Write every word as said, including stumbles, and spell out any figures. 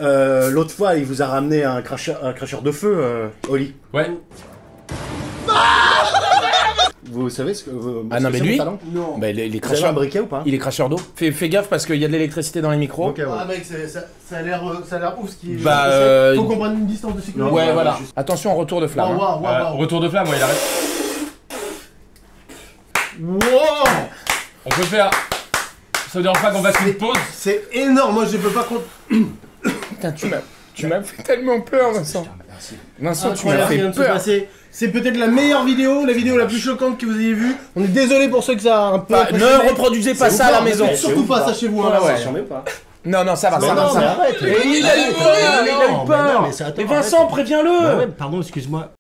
Euh, L'autre fois, il vous a ramené un cracheur, un cracheur de feu, euh, Oli. Ouais. Vous savez ce que... Vous, Ah non, mais lui Non. Bah, il est, il est Vous avez un cracheur. briquet ou pas? Il est cracheur d'eau. Fais, fais gaffe parce qu'il y a de l'électricité dans les micros. Ok, ouais. Ah mec, ça, ça, ça a l'air ça a l'air ouf ce qui est... Bah, euh... Faut qu'on prenne une distance de sécurité. Ouais, ouais, voilà. juste- Attention, retour de flamme. Waouh, hein. waouh, Euh, waouh, waouh. retour de flamme, ouais, il arrête. Wow. On peut faire. Ça vous dérange pas qu'on fasse une pause? C'est énorme, moi je peux pas compter. Putain, tu m'as, tu m'as fait tellement peur, Vincent. Vincent, tu m'as Incroyable, fait vient de se peur. passer. C'est peut-être la meilleure vidéo, la vidéo la plus choquante que vous ayez vue. On est désolé pour ceux que ça a un peu Bah, impressionné. ne reproduisez pas C'est ça à la ouf, maison. faites surtout pas ça chez vous. hein. Ouais, ouais. Ça charmé ou pas? Non, non, ça va, Mais ça va, non, ça mais va. arrête. Et il a eu Arrête. peur, il a Non, eu mais non, peur. mais c'est- attends, Mais Vincent, arrête. préviens-le. Bah ouais, pardon, excuse-moi.